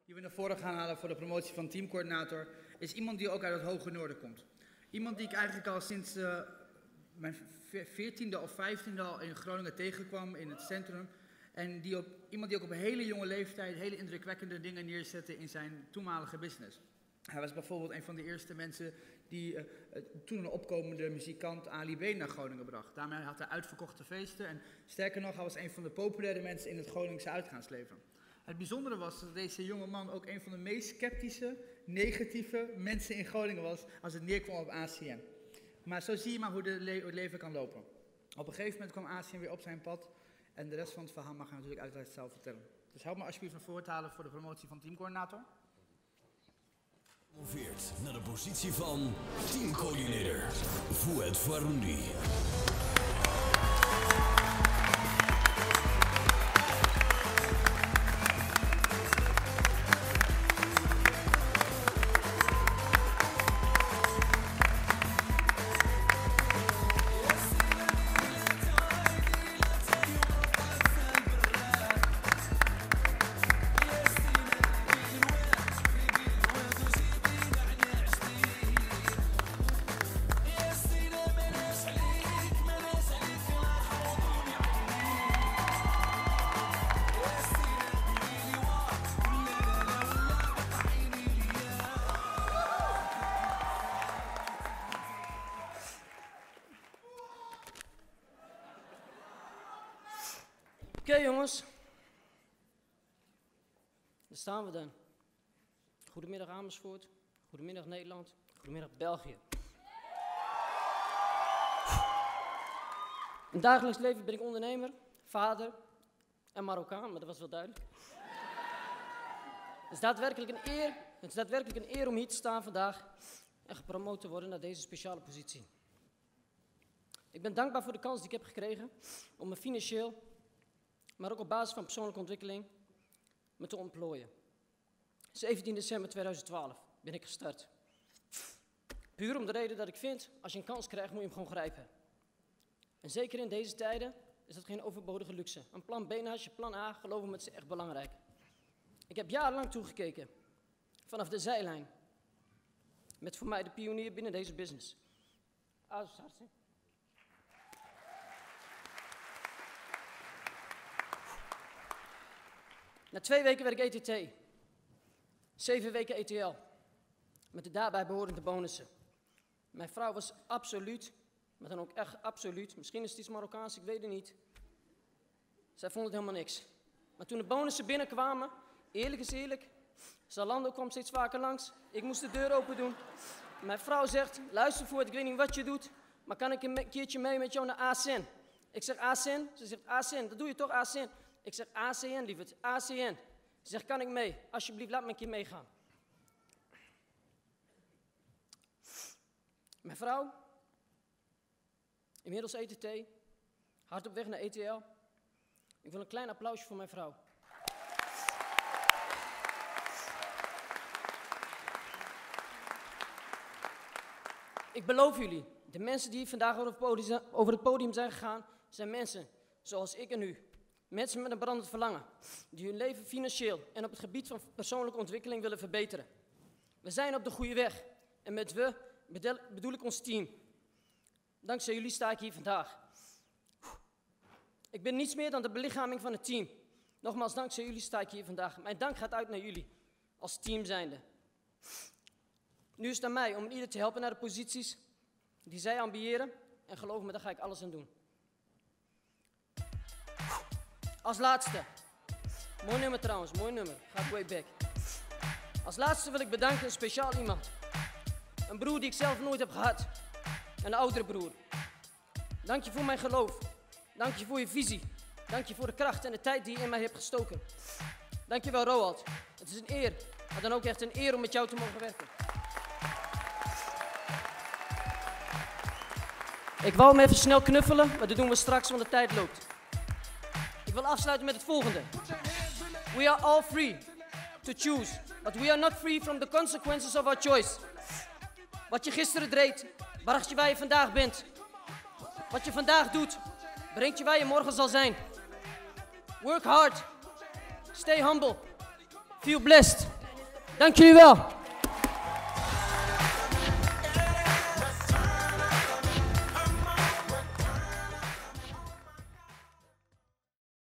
die we naar voren gaan halen voor de promotie van teamcoördinator, is iemand die ook uit het Hoge Noorden komt. Iemand die ik eigenlijk al sinds mijn 14e of 15e al in Groningen tegenkwam, in het centrum. En iemand die ook op een hele jonge leeftijd hele indrukwekkende dingen neerzette in zijn toenmalige business. Hij was bijvoorbeeld een van de eerste mensen die toen een opkomende muzikant Ali B naar Groningen bracht. Daarmee had hij uitverkochte feesten en sterker nog, hij was een van de populaire mensen in het Groningse uitgaansleven. Het bijzondere was dat deze jonge man ook een van de meest sceptische, negatieve mensen in Groningen was als het neerkwam op ACN. Maar zo zie je maar hoe het leven kan lopen. Op een gegeven moment kwam ACN weer op zijn pad en de rest van het verhaal mag hij natuurlijk uiteraard zelf vertellen. Dus help me alsjeblieft naar voren te halen voor de promotie van teamcoördinator. Promoveert naar de positie van teamcoördinator Fouad Faroundi. Oké, jongens, daar staan we dan. Goedemiddag Amersfoort, goedemiddag Nederland, goedemiddag België. In het dagelijks leven ben ik ondernemer, vader en Marokkaan, maar dat was wel duidelijk. Het is daadwerkelijk een eer om hier te staan vandaag en gepromoot te worden naar deze speciale positie. Ik ben dankbaar voor de kans die ik heb gekregen om me financieel, maar ook op basis van persoonlijke ontwikkeling, me te ontplooien. 17 december 2012 ben ik gestart. Puur om de reden dat ik vind, als je een kans krijgt, moet je hem gewoon grijpen. En zeker in deze tijden is dat geen overbodige luxe. Een plan B naast je plan A, geloof me, het is echt belangrijk. Ik heb jarenlang toegekeken, vanaf de zijlijn, met voor mij de pionier binnen deze business. Na 2 weken werd ik ETT, 7 weken ETL, met de daarbij behorende bonussen. Mijn vrouw was absoluut, maar dan ook echt absoluut, misschien is het iets Marokkaans, ik weet het niet. Zij vond het helemaal niks. Maar toen de bonussen binnenkwamen, eerlijk is eerlijk, Zalando kwam steeds vaker langs, ik moest de deur open doen. Mijn vrouw zegt, luister Fouad, ik weet niet wat je doet, maar kan ik een keertje mee met jou naar ACN? Ik zeg ACN, ze zegt ACN, dat doe je toch ACN? Ik zeg ACN, lieverd, ACN. Ze zegt, kan ik mee? Alsjeblieft, laat me een keer meegaan. Mijn vrouw, inmiddels ETT, hard op weg naar ETL. Ik wil een klein applausje voor mijn vrouw. Ik beloof jullie, de mensen die vandaag over het podium zijn gegaan, zijn mensen zoals ik en u. Mensen met een brandend verlangen, die hun leven financieel en op het gebied van persoonlijke ontwikkeling willen verbeteren. We zijn op de goede weg en met we bedoel ik ons team. Dankzij jullie sta ik hier vandaag. Ik ben niets meer dan de belichaming van het team. Nogmaals, dankzij jullie sta ik hier vandaag. Mijn dank gaat uit naar jullie, als team zijnde. Nu is het aan mij om ieder te helpen naar de posities die zij ambiëren. En geloof me, daar ga ik alles aan doen. Als laatste, mooi nummer trouwens, mooi nummer, gaat way back. Als laatste wil ik bedanken een speciaal iemand. Een broer die ik zelf nooit heb gehad. Een oudere broer. Dank je voor mijn geloof. Dank je voor je visie. Dank je voor de kracht en de tijd die je in mij hebt gestoken. Dank je wel, Roald. Het is een eer, maar dan ook echt een eer om met jou te mogen werken. Ik wou hem even snel knuffelen, maar dat doen we straks, want de tijd loopt. Ik wil afsluiten met het volgende. We are all free to choose, but we are not free from the consequences of our choice. Wat je gisteren deed, bracht je waar je vandaag bent. Wat je vandaag doet, brengt je waar je morgen zal zijn. Work hard, stay humble, feel blessed. Dank jullie wel.